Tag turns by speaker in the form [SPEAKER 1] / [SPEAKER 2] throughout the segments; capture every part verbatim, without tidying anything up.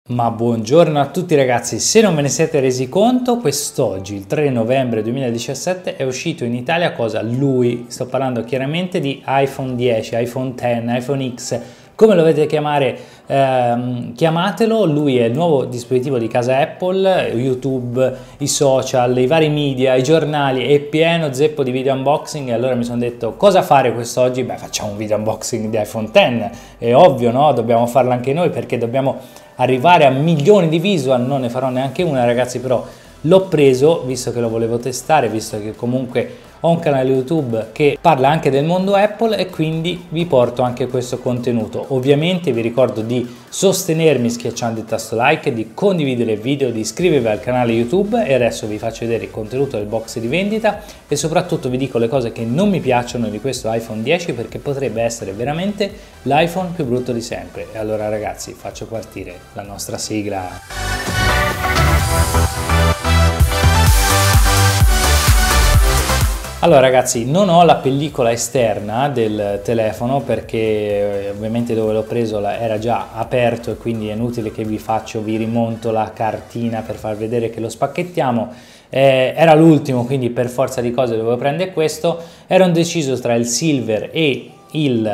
[SPEAKER 1] Ma buongiorno a tutti ragazzi, se non ve ne siete resi conto, quest'oggi, il tre novembre duemiladiciassette, è uscito in Italia cosa? Lui, sto parlando chiaramente di iPhone dieci, iPhone dieci, iPhone X, come lo volete chiamare, ehm, chiamatelo. Lui è il nuovo dispositivo di casa Apple, YouTube, i social, i vari media, i giornali, è pieno zeppo di video unboxing. E allora mi sono detto, cosa fare quest'oggi? Beh, facciamo un video unboxing di iPhone dieci, è ovvio, no? Dobbiamo farlo anche noi perché dobbiamo arrivare a milioni di visual. Non ne farò neanche una ragazzi, però l'ho preso visto che lo volevo testare, visto che comunque ho un canale YouTube che parla anche del mondo Apple e quindi vi porto anche questo contenuto. Ovviamente vi ricordo di sostenermi schiacciando il tasto like, di condividere il video, di iscrivervi al canale YouTube, e adesso vi faccio vedere il contenuto del box di vendita e soprattutto vi dico le cose che non mi piacciono di questo iPhone dieci, perché potrebbe essere veramente l'iPhone più brutto di sempre. E allora ragazzi, faccio partire la nostra sigla. Allora ragazzi, non ho la pellicola esterna del telefono perché eh, ovviamente dove l'ho preso la, era già aperto, e quindi è inutile che vi faccio, vi rimonto la cartina per far vedere che lo spacchettiamo. Eh, era l'ultimo, quindi per forza di cose dovevo prendere questo. Ero indeciso tra il silver e il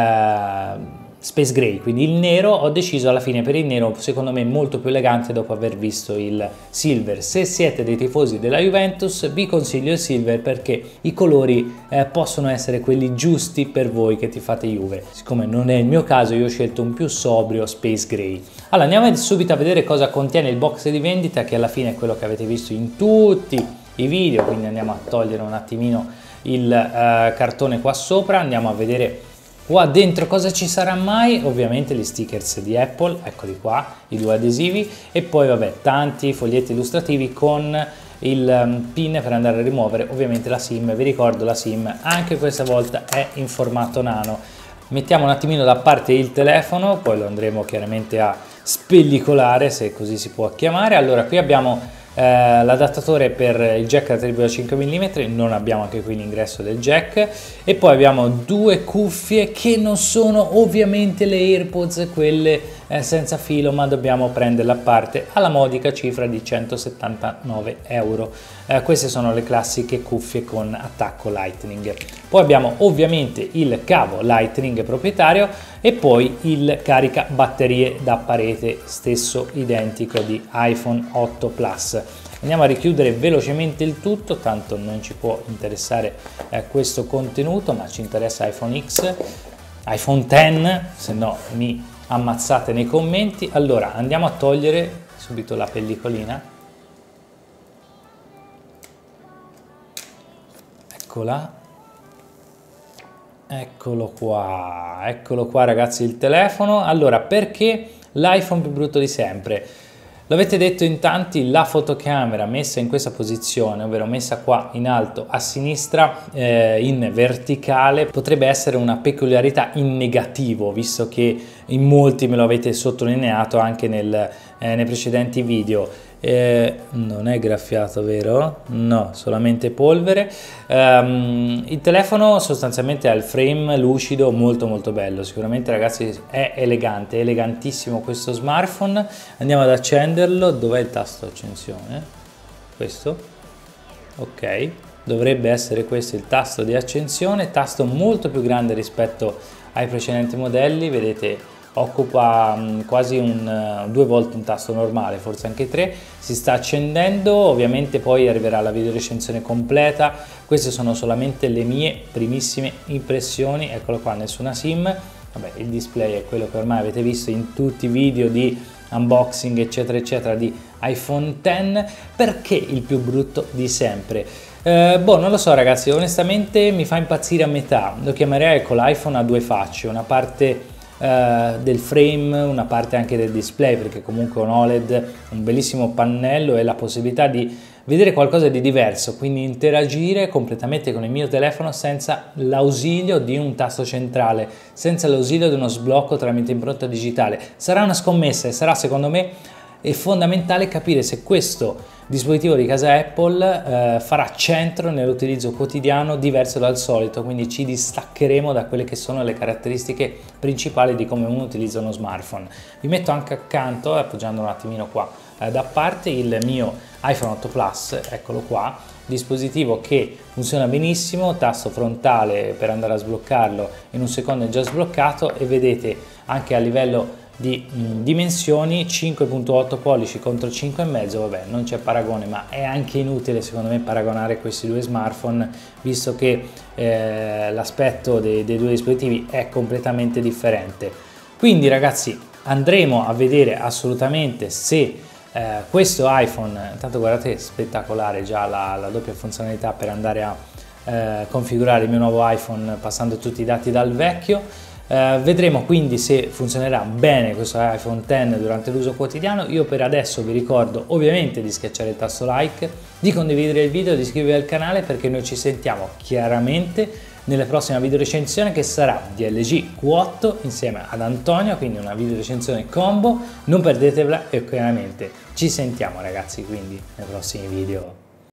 [SPEAKER 1] eh, Space Gray, quindi il nero. Ho deciso alla fine per il nero, secondo me molto più elegante dopo aver visto il silver. Se siete dei tifosi della Juventus vi consiglio il silver perché i colori eh, possono essere quelli giusti per voi che tifate Juve. Siccome non è il mio caso, io ho scelto un più sobrio Space Gray. Allora andiamo subito a vedere cosa contiene il box di vendita, che alla fine è quello che avete visto in tutti i video. Quindi andiamo a togliere un attimino il eh, cartone qua sopra, andiamo a vedere qua dentro cosa ci sarà mai. Ovviamente gli stickers di Apple, eccoli qua, i due adesivi, e poi vabbè tanti foglietti illustrativi con il pin per andare a rimuovere ovviamente la SIM. Vi ricordo, la SIM anche questa volta è in formato nano. Mettiamo un attimino da parte il telefono, poi lo andremo chiaramente a spellicolare, se così si può chiamare. Allora qui abbiamo Eh, l'adattatore per il jack da tre virgola cinque millimetri, non abbiamo anche qui l'ingresso del jack, e poi abbiamo due cuffie che non sono ovviamente le AirPods, quelle eh, senza filo, ma dobbiamo prenderla a parte alla modica cifra di centosettantanove euro. Eh, queste sono le classiche cuffie con attacco Lightning. Poi abbiamo ovviamente il cavo Lightning proprietario e poi il carica batterie da parete, stesso identico di iPhone otto Plus. Andiamo a richiudere velocemente il tutto, tanto non ci può interessare eh, questo contenuto, ma ci interessa iPhone X, iPhone dieci, se no mi ammazzate nei commenti. Allora andiamo a togliere subito la pellicolina, eccola, eccolo qua, eccolo qua ragazzi il telefono. Allora, perché l'iPhone più brutto di sempre? L'avete detto in tanti, la fotocamera messa in questa posizione, ovvero messa qua in alto a sinistra eh, in verticale, potrebbe essere una peculiarità in negativo, visto che in molti me lo avete sottolineato anche nel, eh, nei precedenti video. Eh, non è graffiato, vero? No, solamente polvere. Um, il telefono sostanzialmente ha il frame lucido molto molto bello, sicuramente ragazzi è elegante, elegantissimo questo smartphone. Andiamo ad accenderlo. Dov'è il tasto accensione? Questo? Ok, dovrebbe essere questo il tasto di accensione, tasto molto più grande rispetto ai precedenti modelli, vedete occupa um, quasi un, uh, due volte un tasto normale, forse anche tre. Si sta accendendo, ovviamente poi arriverà la videorecensione completa. Queste sono solamente le mie primissime impressioni. Eccolo qua, nessuna SIM. Vabbè, il display è quello che ormai avete visto in tutti i video di unboxing eccetera eccetera di iPhone dieci. Perché il più brutto di sempre? Eh, boh, non lo so ragazzi, onestamente mi fa impazzire a metà. Lo chiamerei, ecco, l'iPhone a due facce, una parte Uh, del frame, una parte anche del display, perché comunque un O L E D, un bellissimo pannello e la possibilità di vedere qualcosa di diverso, quindi interagire completamente con il mio telefono senza l'ausilio di un tasto centrale, senza l'ausilio di uno sblocco tramite impronta digitale. Sarà una scommessa e sarà secondo me è fondamentale capire se questo dispositivo di casa Apple eh, farà centro nell'utilizzo quotidiano diverso dal solito, quindi ci distaccheremo da quelle che sono le caratteristiche principali di come uno utilizza uno smartphone. Vi metto anche accanto, appoggiando un attimino qua eh, da parte, il mio iPhone otto Plus, eccolo qua, dispositivo che funziona benissimo, tasto frontale per andare a sbloccarlo in un secondo è già sbloccato, e vedete anche a livello di mh, dimensioni cinque virgola otto pollici contro cinque virgola cinque, vabbè non c'è paragone, ma è anche inutile secondo me paragonare questi due smartphone, visto che eh, l'aspetto dei, dei due dispositivi è completamente differente. Quindi ragazzi, andremo a vedere assolutamente se eh, questo iPhone, intanto guardate spettacolare già la, la doppia funzionalità per andare a eh, configurare il mio nuovo iPhone passando tutti i dati dal vecchio. Uh, vedremo quindi se funzionerà bene questo iPhone X durante l'uso quotidiano. Io per adesso vi ricordo ovviamente di schiacciare il tasto like, di condividere il video, di iscrivervi al canale, perché noi ci sentiamo chiaramente nella prossima video recensione, che sarà D L G Q otto insieme ad Antonio, quindi una video recensione combo, non perdetevela, e chiaramente ci sentiamo ragazzi quindi nei prossimi video.